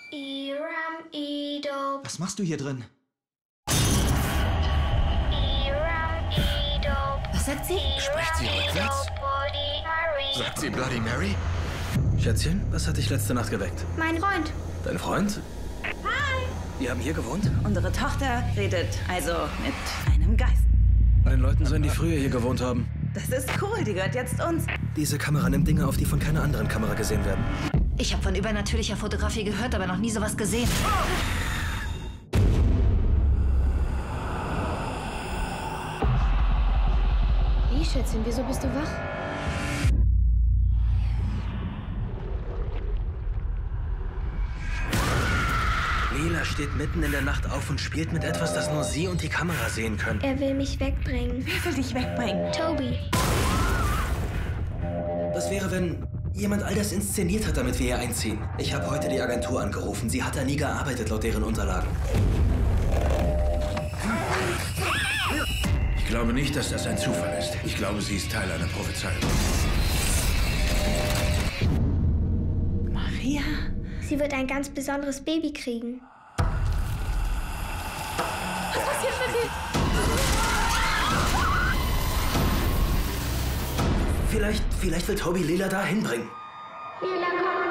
Was machst du hier drin? Was sagt sie? Spricht sie rückwärts? Sagt sie Bloody Mary? Schätzchen, was hat dich letzte Nacht geweckt? Mein Freund. Dein Freund? Hi. Wir haben hier gewohnt? Unsere Tochter redet also mit einem Geist. Bei den Leuten sollen, die früher hier gewohnt haben. Das ist cool, die gehört jetzt uns. Diese Kamera nimmt Dinge auf, die von keiner anderen Kamera gesehen werden. Ich habe von übernatürlicher Fotografie gehört, aber noch nie sowas gesehen. Wie, Schätzchen, wieso bist du wach? Lila steht mitten in der Nacht auf und spielt mit etwas, das nur sie und die Kamera sehen können. Er will mich wegbringen. Wer will dich wegbringen? Toby. Was wäre, wenn jemand all das inszeniert hat, damit wir hier einziehen? Ich habe heute die Agentur angerufen. Sie hat da nie gearbeitet, laut deren Unterlagen. Ich glaube nicht, dass das ein Zufall ist. Ich glaube, sie ist Teil einer Prophezeiung. Maria? Sie wird ein ganz besonderes Baby kriegen. Was passiert mit dir? Vielleicht will Toby Lila da hinbringen. Lila, komm